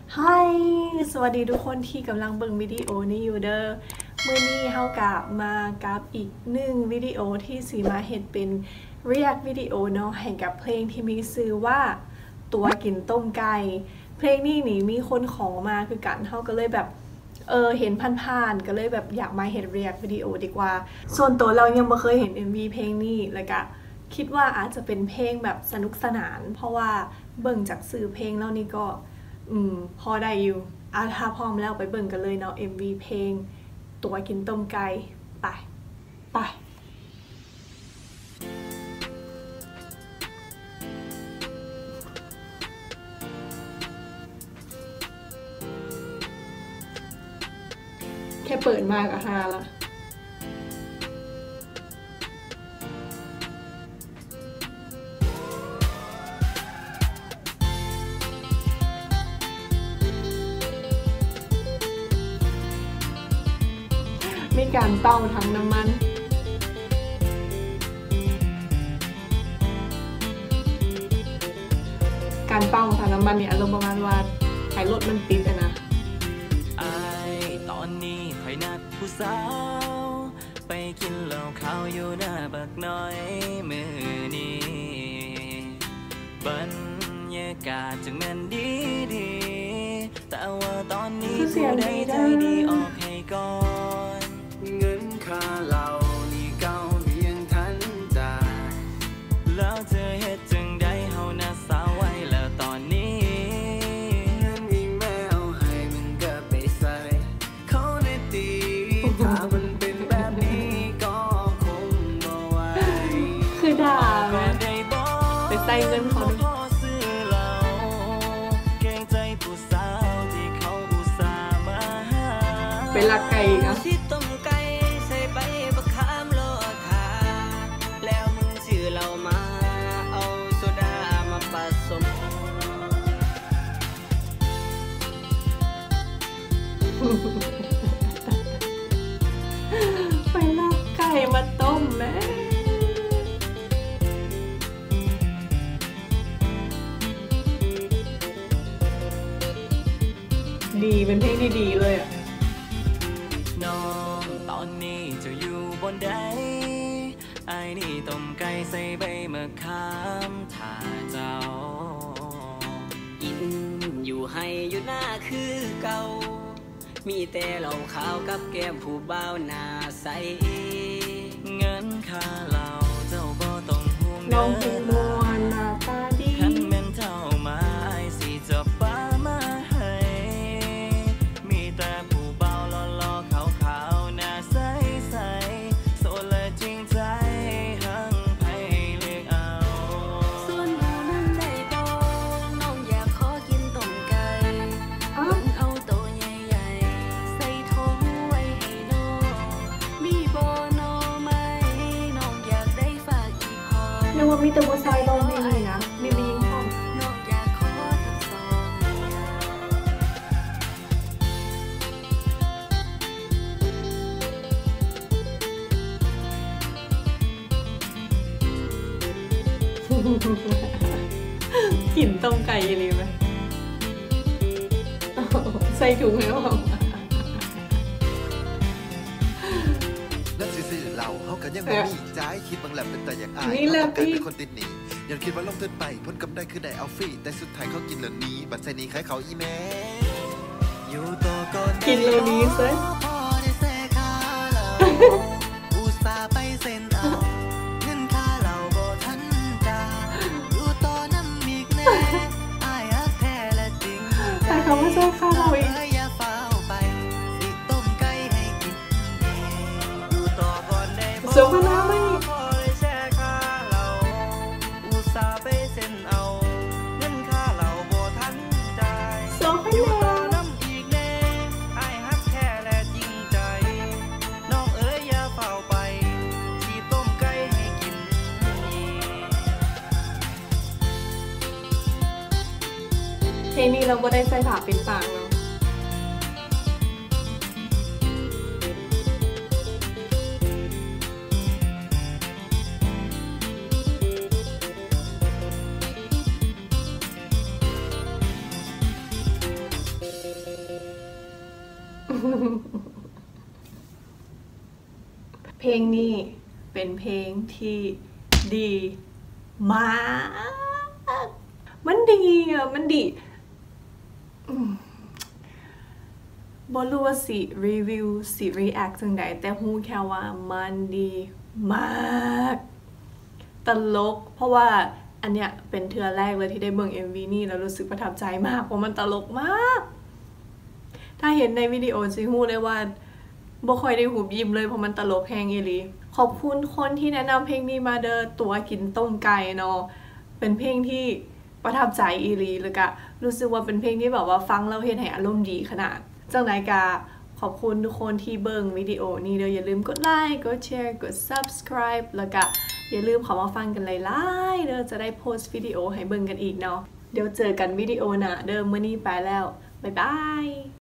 ฮสวัสดีทุกคนที่กำลังเบิ่งวิดีโอนี้อยู่เด้อมื้อนี้เฮากะมากับอีกหนึ่งวิดีโอที่สีมาเฮ็ดเป็น react วิดีโอเนาะให้กับเพลงที่มีชื่อว่าตัวกินต้มไก่เพลงนี้นี่มีคนขอมาคือกันเฮาก็เลยแบบเห็นผ่านๆก็เลยแบบอยากมาเฮ็ด react วิดีโอดีกว่าส่วนตัวเรายังบ่เคยเห็น MV เพลงนี้แล้วก็คิดว่าอาจจะเป็นเพลงแบบสนุกสนานเพราะว่าเบิ่งจากสื่อเพลงแล้วนี่ก็พอได้อยู่ถ้าพร้อมแล้วไปเบิ่งกันเลยเนาะ MV เพลงตัวกินต้มไก่ไปแค่เปิดมาก็ฮาละมีการเป่าทั้งน้ำมันการเป่าทั้งน้ำมันเนี่ยอารมณ์ประมาณว่าให้รถมันติดนะตอนนี้คอยนัดผู้สาวไปกินเหล้าขาวอยู่หน้าบักน้อยมือนี้บรรยากาศจึงแม่นดีแต่ว่าตอนนี้ผู้ใดใจดีออกให้ก่อนเงินค่าเหล้านี่เก่าเพียงทันจ่ายแล้วเธอเฮ็ดจึงได้เฮานะสาวไว้แล้วตอนนี้เงินอีแมวให้มันก็ไปใส่เขาในตีถ้ามันเป็นแบบนี้ก็คงบ่ไหวคือด่าไปใส่เงินเขาไปลักไก่อีกอ่ะต้มไก่ใส่ใบมะขามโลทาแล้วมึงชื่อเรามาเอาโซดามาผสมไปลักไก่มาต้มแม่ดีเป็นเพลงที่ดีเลยอ่ะน้องตอนนี้จะอยู่บนใดไอ้นี่ต้มไก่ใส่ใบมะขามถ้าเจ้ากินอยู่ให้อยู่หน้าคือเก่ามีแต่เหล้าขาวกับแก้มผู้บ่าวหน้าใสเงินค่าเหล้าเจ้าบ่ต้องห่วงเด้อน้องเป็นมวนหน้าตาดีคันแม่นเจ้ามาไอ้สิจะป้ามาให้มีแต่ผู้บ่าวหล่อๆขาวๆหน้าใสๆโซและจริงใจหังไผเลือกเอาส่วนหนูนั้นได้บ่น้องอยากขอกินต้มไก่เอาตัวใหญ่ๆใส่ถุงไว้ให้น้องมีบ่น้อไหมน้องอยากได้ฝากอีกพอนึกว่ามีแต่ผู้ชายร้องเพลงเลยนะไม่มีหญิงร้องน้องอยากขอทั้งสองกลิ่นต้มไก่ยังไงไหมใส่ถุงแล้วนั่นซื่อๆเราเขากันยังไม่มีใจคิดบางแหลมเป็นแต่อย่างอายเขากลายเป็นคนติดหนียันคิดว่าลงทุนไปพ้นกำไรคือได้เอาฟรีแต่สุดท้ายเขากินเหล่านี้บัตรใส่นี้ขายเขาอีแม่อยู่ต่อก่อนกินเหล่านี้ซะอุตส่าห์ไปเซ็นเอาเงินค่าเหล้าบ่ทันจ่ายอยู่ต่อน้ำอีกแน่อ้ายฮักแท้และจริงแต่เขาไม่ใช่ค่าเราอีกอย่าเฝ้าไปสิต้มไก่ให้กินอยู่ต่อก่อนได้บ่เสือพน้าไม่พอได้แช่ค่าเหล้าอุตส่าห์ไปเซ็นเอาเงินค่าเหล้าบ่ทันจ่ายอยู่ต่อน้ำอีกแน่อ้ายฮักแท้และจริงใจน้องเอ๋ยอย่าเฝ้าไปสิต้มไก่ให้กินเพลงนี้เราก็ได้ใส่ผ้าเป็นปากเนาะเพลงนี้เป็นเพลงที่ดีมากมันดีอ่ะมันดีบอรู้ว่าสิรีวิวสิรีแอคจังใดแต่ฮู้แค่ว่ามันดีมากตลกเพราะว่าอันเนี้ยเป็นเทื่อแรกเลยที่ได้เบิ่ง MV นี่แล้วรู้สึกประทับใจมากเพราะมันตลกมากถ้าเห็นในวิดีโอสิฮู้เลยว่าบ่ค่อยได้หูบยิ้มเลยเพราะมันตลกแฮงอีหลีขอบคุณคนที่แนะนำเพลงนี้มาเด้อตัวกินต้มไก่เนาะเป็นเพลงที่ประทับใจอีหลีแล้วก็รู้สึกว่าเป็นเพลงที่แบบว่าฟังแล้วเฮ็ดให้อารมณ์ดีขนาดจังไดก็ขอบคุณทุกคนที่เบิ่งวิดีโอนี้เด้ออย่าลืมกดไลค์กดแชร์กด Subscribe แล้วก็อย่าลืมเข้ามาฟังกันหลายๆเด้อจะได้โพสต์วิดีโอให้เบิ่งกันอีกเนาะเดี๋ยวเจอกันวิดีโอหน้าเด้อมื้อนี้ไปแล้วบ๊ายบาย